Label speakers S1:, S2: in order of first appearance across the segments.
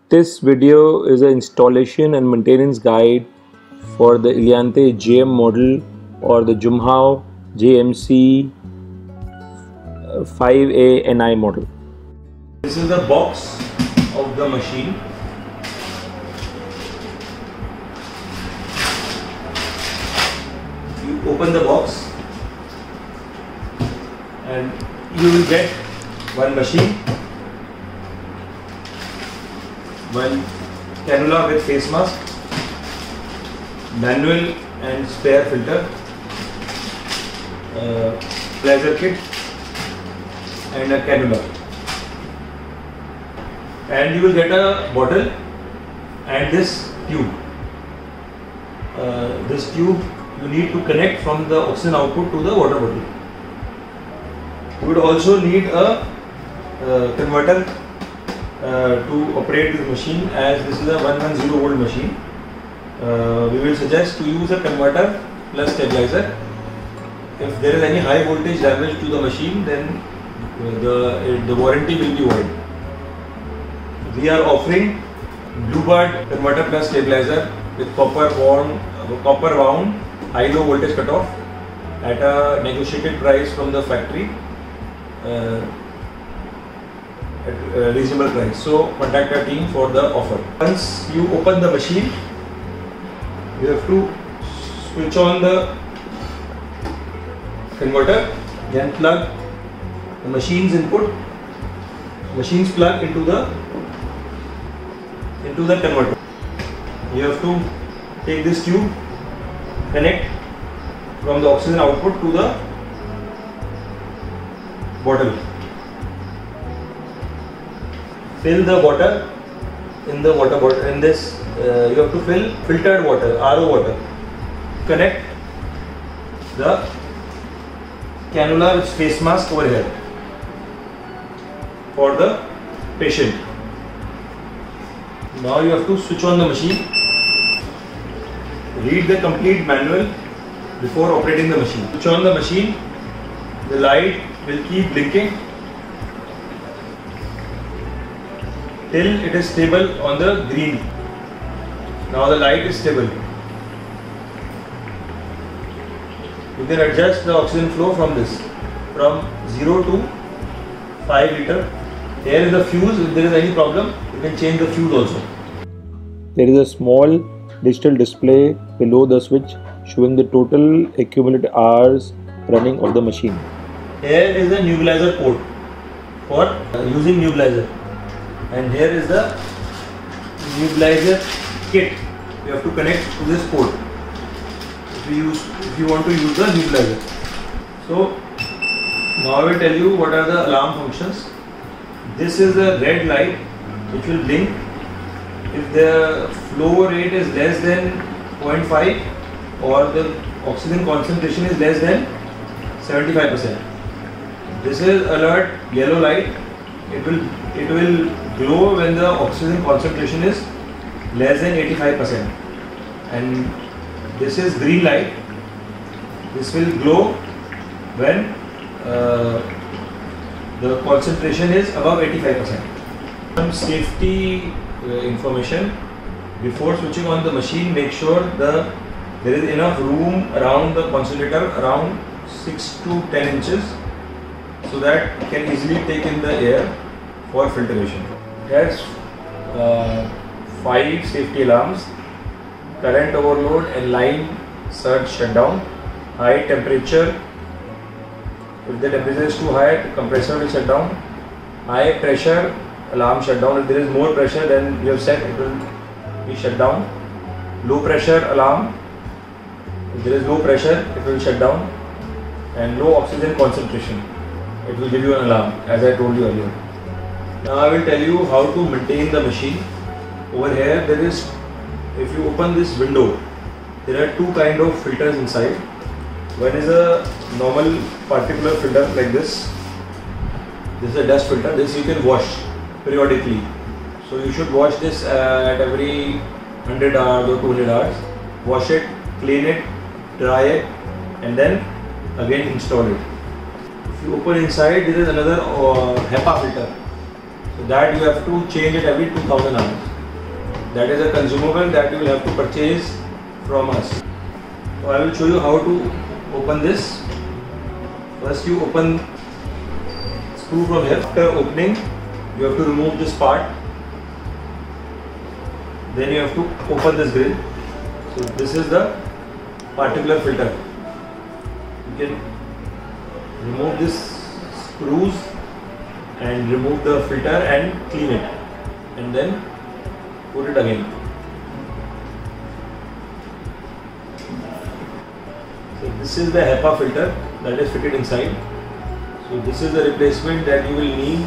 S1: This video is an installation and maintenance guide for the Elianthe JM model or the Junhao JMC 5A NI model.
S2: This is the box of the machine. You open the box and you will get one machine, one cannula with face mask, manual and spare filter, pleasure kit and a cannula. And you will get a bottle and this tube. This tube you need to connect from the oxygen output to the water bottle. You would also need a converter to operate this machine, as this is a 110 volt machine. We will suggest to use a converter plus stabilizer. If there is any high voltage damage to the machine, then the warranty will be void. We are offering Bluebird converter plus stabilizer with copper wound high-low voltage cutoff at a negotiated price from the factory, at a reasonable price. So contact our team for the offer. Once you open the machine, you have to switch on the converter, then plug the machine's plug into the converter. You have to take this tube, connect from the oxygen output to the bottle. Fill the water in the water bottle. In this, you have to fill filtered water, RO water. Connect the cannula with face mask over here for the patient. Now you have to switch on the machine. Read the complete manual before operating the machine. Switch on the machine. The light will keep blinking till it is stable on the green. Now the light is stable. You can adjust the oxygen flow from 0 to 5 liter. Here is the fuse. If there is any problem, you can change the fuse also.
S1: There is a small digital display below the switch showing the total accumulated hours running of the machine.
S2: Here is the nebulizer port for using nebulizer, and here is the nebulizer kit. You have to connect to this port if you want to use the nebulizer. So now I will tell you what are the alarm functions. This is the red light which will blink if the flow rate is less than 0.5 or the oxygen concentration is less than 75%. This is alert yellow light. It will glow when the oxygen concentration is less than 85%. And this is green light. This will glow when the concentration is above 85%. Some safety information: before switching on the machine, make sure there is enough room around the concentrator, around 6 to 10 inches, so that it can easily take in the air for filtration. There's 5 safety alarms: current overload and line surge shutdown, high temperature. If the temperature is too high, the compressor will shut down. High pressure alarm shutdown. If there is more pressure than you have set, it will be shut down. Low pressure alarm. If there is low pressure, it will shut down. And low oxygen concentration, it will give you an alarm, as I told you earlier. Now I will tell you how to maintain the machine. Over here there is, if you open this window, there are 2 kind of filters inside. One is a normal particular filter like this. This is a dust filter. This you can wash periodically. So you should wash this at every 100 hours or 200 hours. Wash it, clean it, dry it, and then again install it. If you open inside, there is another HEPA filter. So that you have to change it every 2000 hours. That is a consumable that you will have to purchase from us. So I will show you how to open this. First you open screw from here. After opening, you have to remove this part. Then you have to open this grill. So this is the particular filter. You can remove this screws and remove the filter and clean it, and then put it again. So this is the HEPA filter that is fitted inside. So this is the replacement that you will need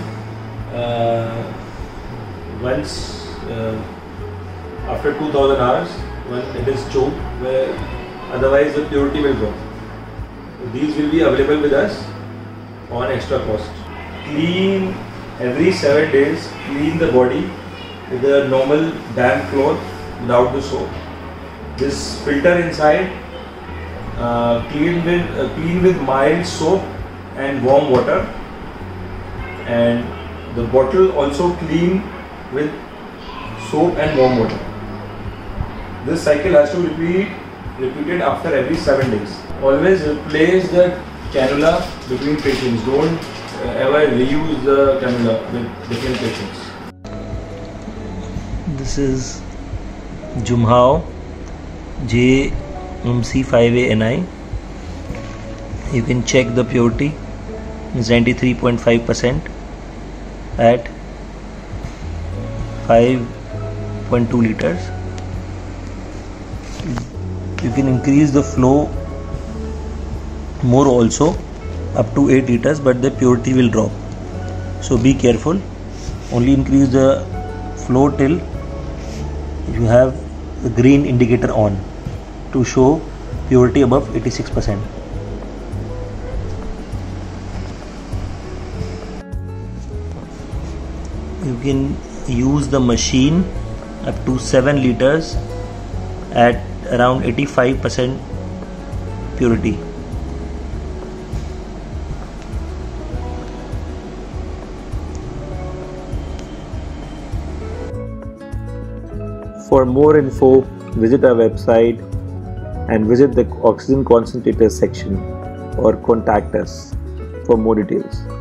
S2: once after 2000 hours when it is choked, where otherwise the purity will drop. So these will be available with us on extra cost. Clean every 7 days. Clean the body with a normal damp cloth without the soap. This filter inside clean with mild soap and warm water, and the bottle also clean with soap and warm water. This cycle has to be repeated after every 7 days. Always replace the cannula between patients. Don't ever reuse the cannula with different patients.
S1: This is Jumhao JMC5ANI. You can check the purity. It's 93.5% at 5.2 liters. You can increase the flow more also up to 8 liters, but the purity will drop. So be careful. Only increase the flow till you have the green indicator on to show purity above 86%. You can use the machine up to 7 liters at around 85% purity. For more info, visit our website and visit the oxygen concentrator section or contact us for more details.